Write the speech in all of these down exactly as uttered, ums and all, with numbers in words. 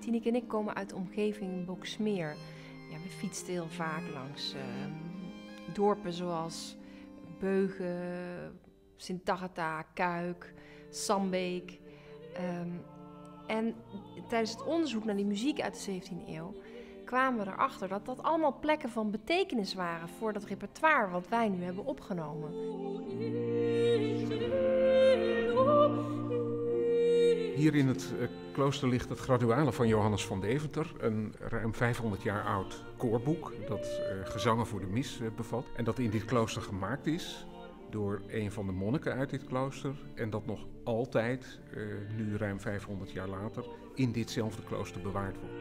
Tineke en ik komen uit de omgeving Boxmeer. Ja, we fietsten heel vaak langs uh, dorpen zoals Beugen, Sint-Agatha, Kuik, Sambeek. Um, en tijdens het onderzoek naar die muziek uit de zeventiende eeuw kwamen we erachter dat dat allemaal plekken van betekenis waren voor dat repertoire wat wij nu hebben opgenomen. Hier in het uh, klooster ligt het Graduale van Johannes van Deventer, een ruim vijfhonderd jaar oud koorboek dat uh, gezangen voor de mis uh, bevat. En dat in dit klooster gemaakt is door een van de monniken uit dit klooster en dat nog altijd, uh, nu ruim vijfhonderd jaar later, in ditzelfde klooster bewaard wordt.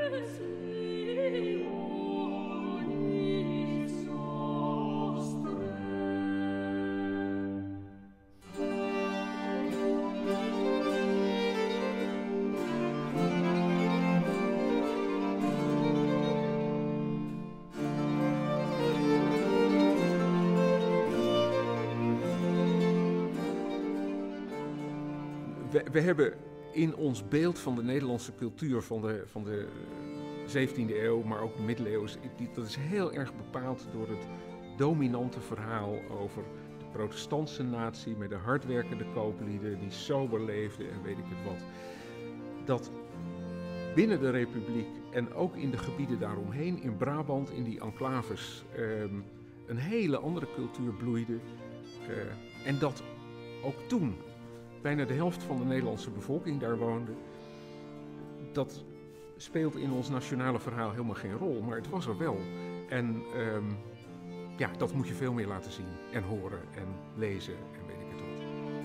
We, we hebben in ons beeld van de Nederlandse cultuur van de, van de zeventiende eeuw, maar ook de middeleeuwen, dat is heel erg bepaald door het dominante verhaal over de protestantse natie met de hardwerkende kooplieden die sober leefden en weet ik het wat. Dat binnen de republiek en ook in de gebieden daaromheen, in Brabant, in die enclaves, um, een hele andere cultuur bloeide. Uh, en dat ook toen bijna de helft van de Nederlandse bevolking daar woonde. Dat speelt in ons nationale verhaal helemaal geen rol, maar het was er wel. En um, ja, dat moet je veel meer laten zien en horen en lezen en weet ik het wat.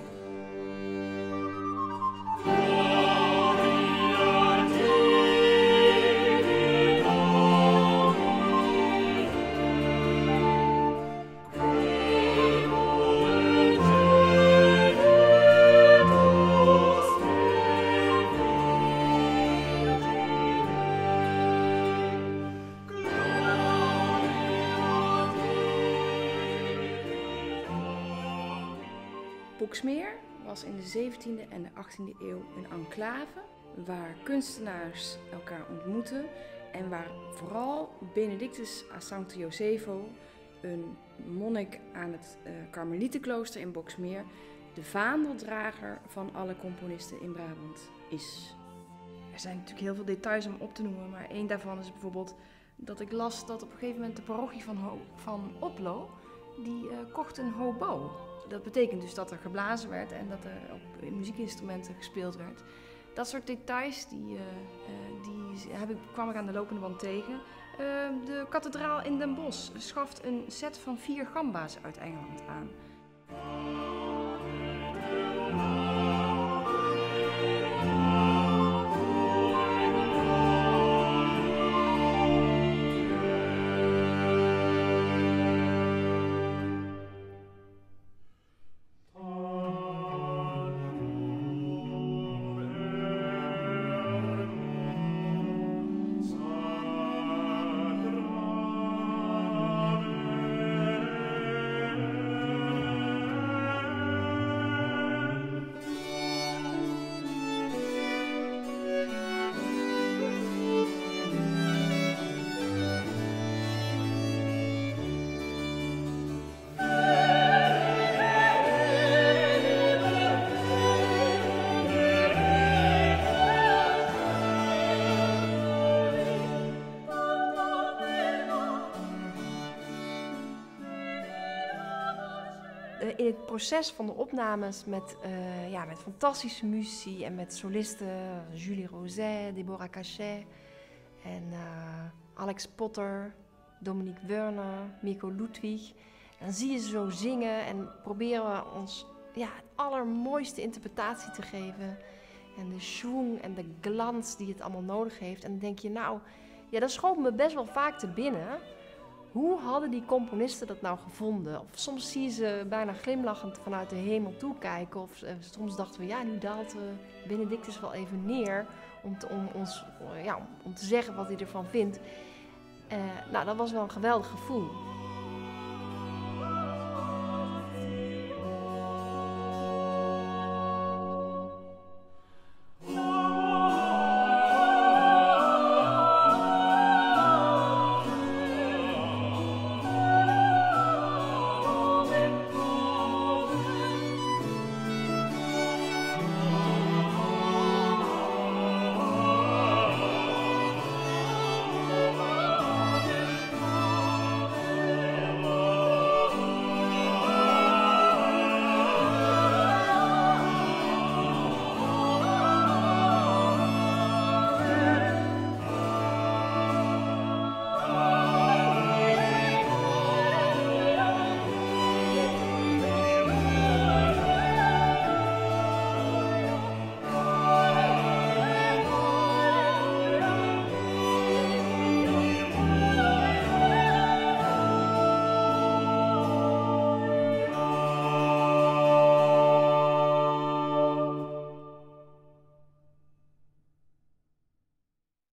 Boxmeer was in de zeventiende en de achttiende eeuw een enclave waar kunstenaars elkaar ontmoetten en waar vooral Benedictus a Sancto Josefo, een monnik aan het uh, Karmelietenklooster in Boxmeer, de vaandeldrager van alle componisten in Brabant is. Er zijn natuurlijk heel veel details om op te noemen, maar één daarvan is bijvoorbeeld dat ik las dat op een gegeven moment de parochie van, Ho- van Oplo, die uh, kocht een hobo. Dat betekent dus dat er geblazen werd en dat er op muziekinstrumenten gespeeld werd. Dat soort details die, uh, uh, die heb ik, kwam ik aan de lopende band tegen. Uh, de kathedraal in Den Bosch schaft een set van vier gamba's uit Engeland aan. In het proces van de opnames met, uh, ja, met fantastische muzici en met solisten, Julie Roset, Deborah Cachet en uh, Alex Potter, Dominique Werner, Mirko Ludwig. Dan zie je ze zo zingen en proberen we ons ja, het allermooiste interpretatie te geven. En de schwung en de glans die het allemaal nodig heeft. En dan denk je, nou, ja, dat schoot me best wel vaak te binnen. Hoe hadden die componisten dat nou gevonden? Of soms zie je ze bijna glimlachend vanuit de hemel toekijken. Of uh, soms dachten we, ja, nu daalt uh, Benedictus wel even neer om te, om, ons, uh, ja, om te zeggen wat hij ervan vindt. Uh, nou, dat was wel een geweldig gevoel.